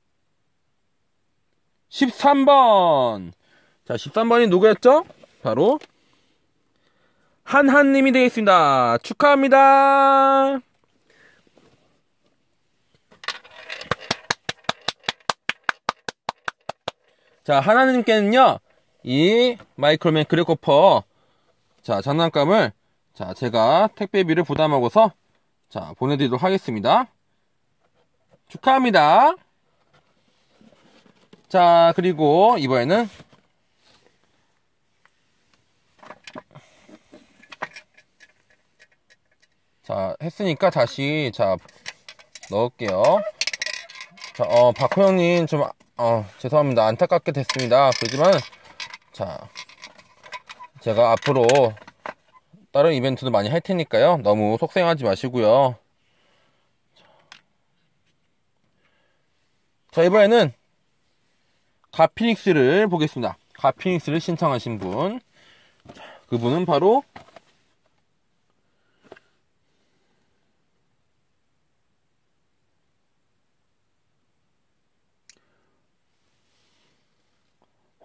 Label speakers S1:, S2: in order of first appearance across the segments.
S1: 13번. 자, 13번이 누구였죠? 바로 한한님이 되겠습니다. 축하합니다. 자, 하나님께는요, 이 마이크로맨 그래코퍼, 자, 장난감을, 자, 제가 택배비를 부담하고서, 자, 보내드리도록 하겠습니다. 축하합니다. 자, 그리고 이번에는, 자, 했으니까 다시, 자, 넣을게요. 자, 박호 형님, 좀, 죄송합니다. 안타깝게 됐습니다. 그렇지만, 자, 제가 앞으로 다른 이벤트도 많이 할 테니까요. 너무 속상하지 마시고요. 자, 이번에는 가피닉스를 보겠습니다. 가피닉스를 신청하신 분. 그분은 바로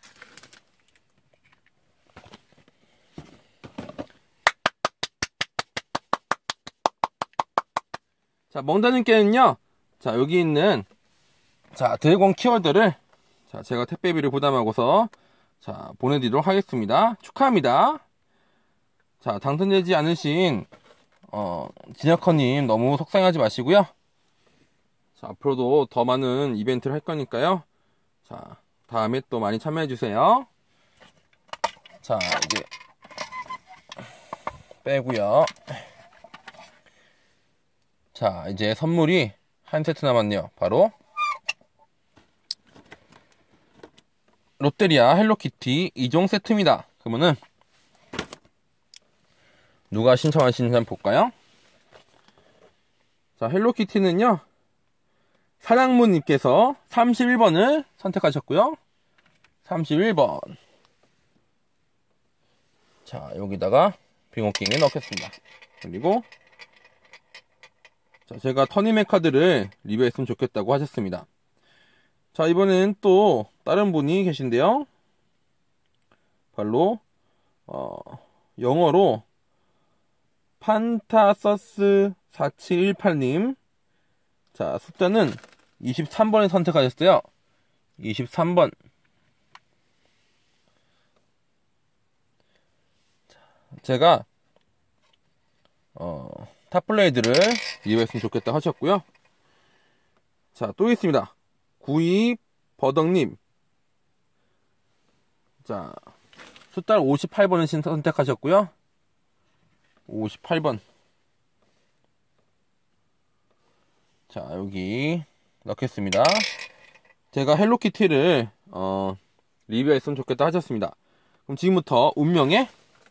S1: 자, 멍다님께는요, 자, 여기 있는, 자, 드래곤 키워드를, 자, 제가 택배비를 부담하고서, 자, 보내드리도록 하겠습니다. 축하합니다. 자, 당첨되지 않으신, 진혁커님 너무 속상하지 마시고요. 자, 앞으로도 더 많은 이벤트를 할 거니까요. 자, 다음에 또 많이 참여해주세요. 자, 이제, 빼고요. 자, 이제 선물이 한 세트 남았네요. 바로 롯데리아 헬로키티 2종 세트입니다. 그러면은 누가 신청하시는지 한번 볼까요? 자, 헬로키티는요, 사랑문님께서 31번을 선택하셨고요. 31번. 자, 여기다가 빙어킹을 넣겠습니다. 그리고 자, 제가 터니맨 카드를 리뷰했으면 좋겠다고 하셨습니다. 자, 이번엔 또 다른 분이 계신데요. 바로 영어로 판타서스 4718님. 자, 숫자는 23번을 선택하셨어요. 23번. 제가 탑블레이드를 리뷰했으면 좋겠다 하셨고요. 자, 또 있습니다. 92버덕님. 자, 숫자 58번을 선택하셨고요. 58번. 자, 여기 넣겠습니다. 제가 헬로키티를 리뷰했으면 좋겠다 하셨습니다. 그럼 지금부터 운명의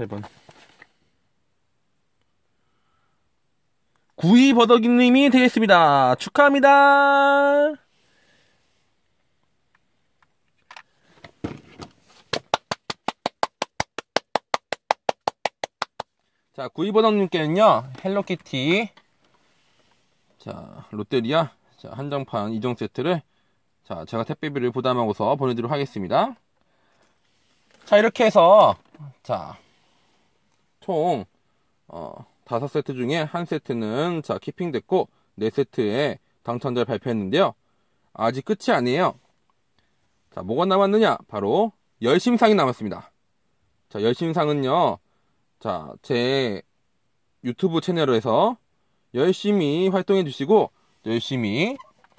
S1: 8번. 구이버덕님이 되겠습니다. 축하합니다. 자, 구이버덕님께는요, 헬로키티, 자, 롯데리아, 자, 한정판 2종 세트를, 자, 제가 택배비를 부담하고서 보내드리도록 하겠습니다. 자, 이렇게 해서, 자, 총, 5세트 중에 1세트는, 자, 키핑됐고, 4세트에 당첨자를 발표했는데요. 아직 끝이 아니에요. 자, 뭐가 남았느냐? 바로, 열심상이 남았습니다. 자, 열심상은요, 자, 제 유튜브 채널에서 열심히 활동해 주시고, 열심히,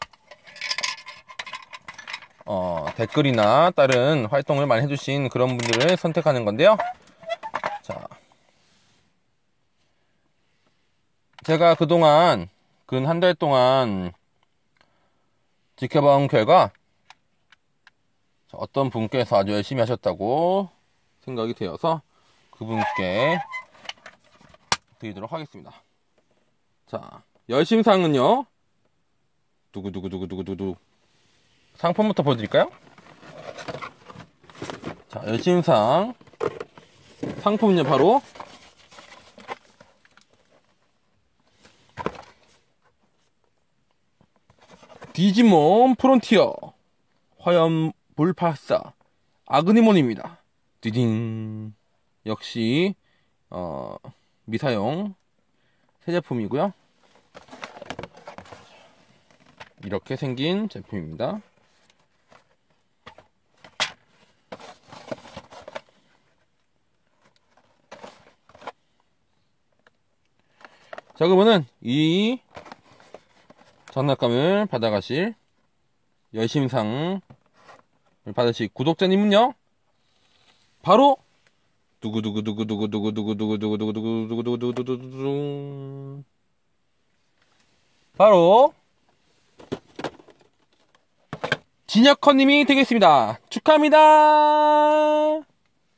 S1: 댓글이나 다른 활동을 많이 해주신 그런 분들을 선택하는 건데요. 자, 제가 그동안, 근 한 달 동안 지켜본 결과, 어떤 분께서 아주 열심히 하셨다고 생각이 되어서 그분께 드리도록 하겠습니다. 자, 열심상은요, 두구두구두구두구두구. 상품부터 보여드릴까요? 자, 열심상. 상품은요, 바로, 디지몬 프론티어 화염 불파사 아그니몬입니다. 디딩. 역시 미사용 새 제품이고요. 이렇게 생긴 제품입니다. 자, 그러면은 이 장난감을 받아가실 열심상을 받으실 구독자님은요, 바로 두구두구두구두구두구두구두구두구두구두구두구두구두구두구 바로 진혁헌님이 되겠습니다. 축하합니다.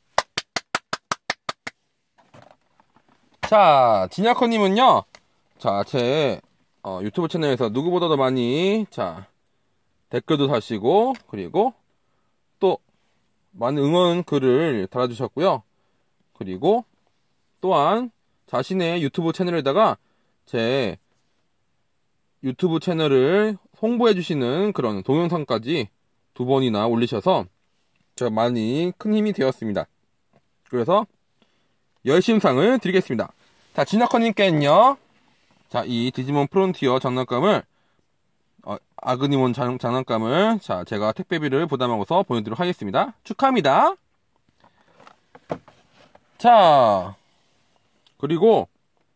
S1: 자, 진혁헌님은요, 자, 제 유튜브 채널에서 누구보다도 많이, 자, 댓글도 다시고, 그리고 또 많은 응원 글을 달아주셨고요. 그리고 또한 자신의 유튜브 채널에다가 제 유튜브 채널을 홍보해주시는 그런 동영상까지 2번이나 올리셔서 제가 많이 큰 힘이 되었습니다. 그래서 열심상을 드리겠습니다. 자, 진혁헌님께는요, 자, 이 디지몬 프론티어 장난감을, 아그니몬 장난감을, 자, 제가 택배비를 부담하고서 보내드리도록 하겠습니다. 축하합니다. 자, 그리고,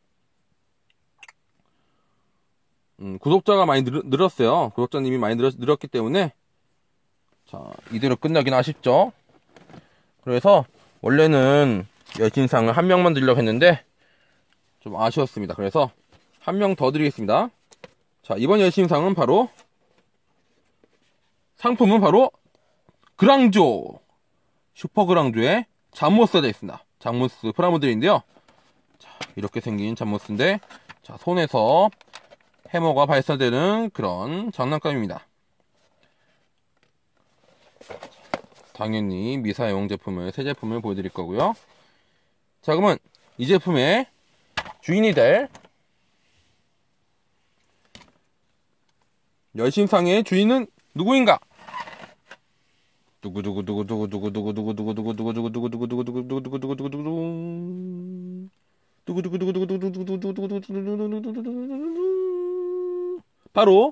S1: 구독자가 많이 늘었어요. 구독자님이 많이 늘었기 때문에, 자, 이대로 끝나긴 아쉽죠. 그래서, 원래는 열심상을 1명만 드리려고 했는데, 좀 아쉬웠습니다. 그래서, 1명 더 드리겠습니다. 자, 이번 열심상은 바로, 상품은 바로, 그랑조, 슈퍼 그랑조의 잠모스가 되겠습니다. 잠모스 프라모델인데요. 자, 이렇게 생긴 잠모스인데, 자, 손에서 해머가 발사되는 그런 장난감입니다. 당연히 미사용 제품을, 새 제품을 보여드릴 거고요. 자, 그러면 이 제품의 주인이 될 열심상의 주인은 누구인가? 바로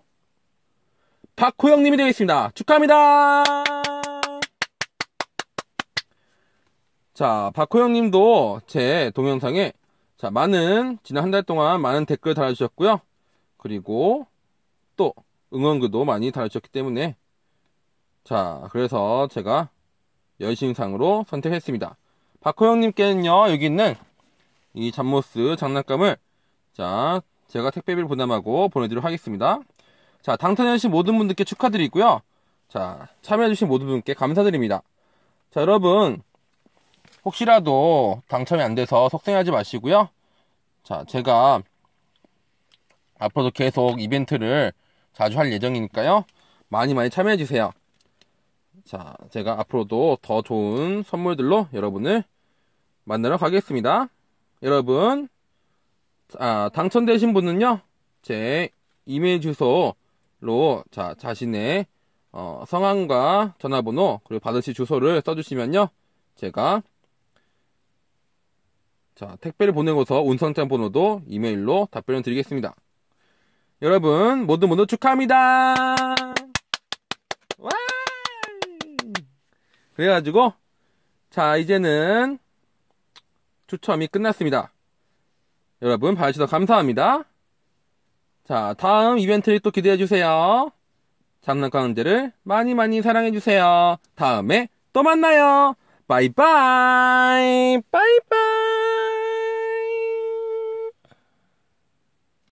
S1: 박호영님이 되겠습니다. 축하합니다. 자, 박호영님도 제 동영상에 자, 지난 한 달 동안 많은 댓글 달아주셨고요. 그리고 또 응원글도 많이 달아주셨기 때문에 자, 그래서 제가 여신상으로 선택했습니다. 박호영님께는요, 여기 있는 이 잠모스 장난감을 자, 제가 택배비를 부담하고 보내드리도록 하겠습니다. 자, 당첨해주신 모든 분들께 축하드리고요. 자, 참여해주신 모든 분께 감사드립니다. 자, 여러분 혹시라도 당첨이 안 돼서 속상해하지 마시고요. 자, 제가 앞으로도 계속 이벤트를 자주 할 예정이니까요. 많이 참여해주세요. 자, 제가 앞으로도 더 좋은 선물들로 여러분을 만나러 가겠습니다. 여러분, 당첨되신 분은요, 제 이메일 주소로 자신의 성함과 전화번호 그리고 받으실 주소를 써주시면요, 제가 택배를 보내고서 운송장 번호도 이메일로 답변을 드리겠습니다. 여러분 모두 축하합니다. 와! 그래가지고 자, 이제는 추첨이 끝났습니다. 여러분 봐주셔서 감사합니다. 자, 다음 이벤트를 또 기대해주세요. 장난감 문제를 많이 사랑해주세요. 다음에 또 만나요. 바이바이. 바이바이.